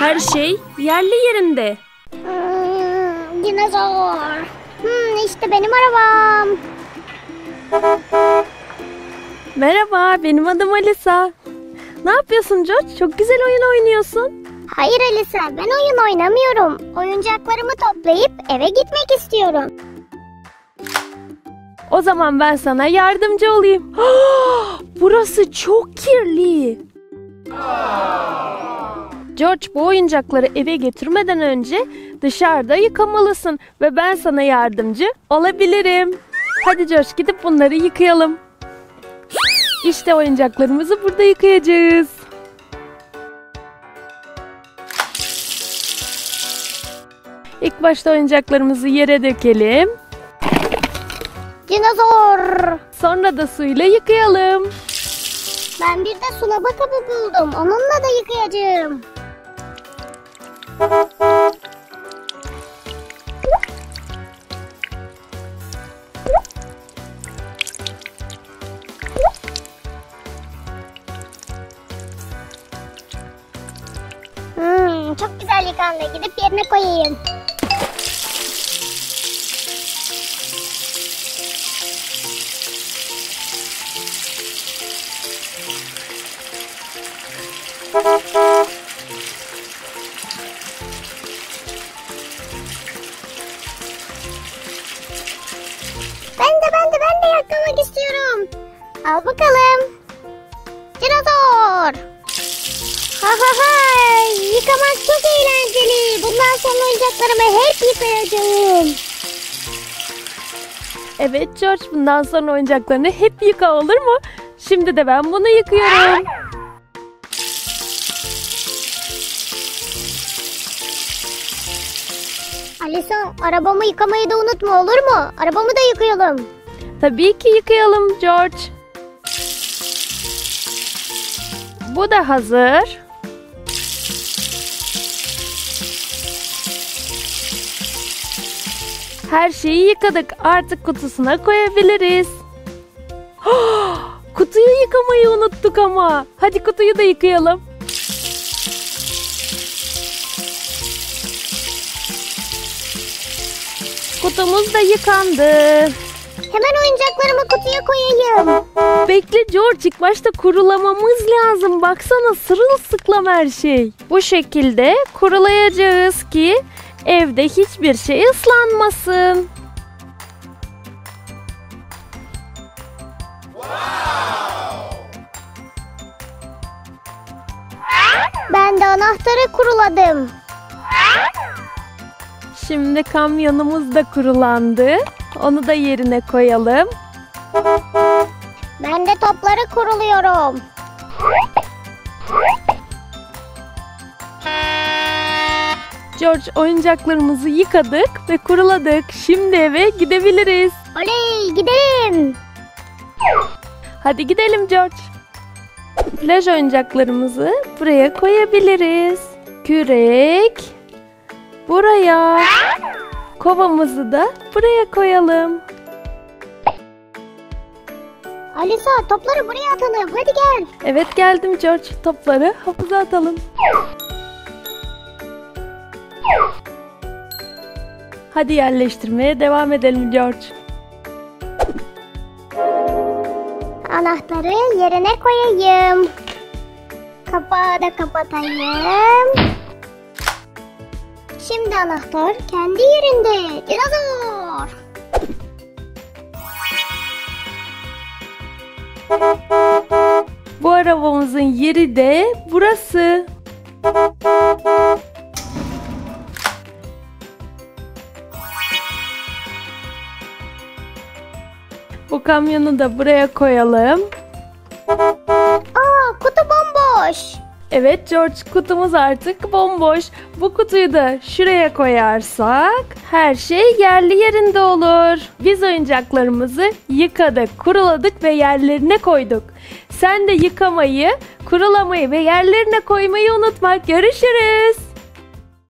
Her şey yerli yerinde. Dinozor. İşte benim arabam. Merhaba, benim adım Alisa. Ne yapıyorsun George? Çok güzel oyun oynuyorsun. Hayır Alisa, ben oyun oynamıyorum. Oyuncaklarımı toplayıp eve gitmek istiyorum. O zaman ben sana yardımcı olayım. Burası çok kirli. George, bu oyuncakları eve getirmeden önce dışarıda yıkamalısın ve ben sana yardımcı olabilirim. Hadi George, gidip bunları yıkayalım. İşte oyuncaklarımızı burada yıkayacağız. İlk başta oyuncaklarımızı yere dökelim. Dinozor. Sonra da suyla yıkayalım. Ben bir de sulama kabı buldum. Onunla da yıkayacağım. Çok güzel yıkandı. Gidip yerine koyayım. Ben de yıkamak istiyorum. Al bakalım. Dinozor. Yıkamak çok eğlenceli. Bundan sonra oyuncaklarımı hep yıkayacağım. Evet George, bundan sonra oyuncaklarını hep yıka, olur mu? Şimdi de ben bunu yıkıyorum. Alisa, arabamı yıkamayı da unutma, olur mu? Arabamı da yıkayalım. Tabii ki yıkayalım George. Bu da hazır. Her şeyi yıkadık. Artık kutusuna koyabiliriz. Kutuyu yıkamayı unuttuk ama. Hadi kutuyu da yıkayalım. Kutumuz da yıkandı. Hemen oyuncaklarımı kutuya koyayım. Bekle George, ilk başta kurulamamız lazım. Baksana, sırılsıklam her şey. Bu şekilde kurulayacağız ki evde hiçbir şey ıslanmasın. Ben de anahtarı kuruladım. Şimdi kamyonumuz da kurulandı. Onu da yerine koyalım. Ben de topları kuruluyorum. George, oyuncaklarımızı yıkadık ve kuruladık. Şimdi eve gidebiliriz. Oley, gidelim. Hadi gidelim George. Plaj oyuncaklarımızı buraya koyabiliriz. Kürek buraya. Kovamızı da buraya koyalım. Alisa, topları buraya atalım. Hadi gel. Evet, geldim George. Topları havuza atalım. Hadi yerleştirmeye devam edelim George. Anahtarı yerine koyayım. Kapağı da kapatayım. Şimdi anahtar kendi yerinde. Dinozor. Bu arabamızın yeri de burası. Bu kamyonu da buraya koyalım. Kutu bomboş. Evet George, kutumuz artık bomboş. Bu kutuyu da şuraya koyarsak her şey yerli yerinde olur. Biz oyuncaklarımızı yıkadık, kuruladık ve yerlerine koyduk. Sen de yıkamayı, kurulamayı ve yerlerine koymayı unutma. Görüşürüz.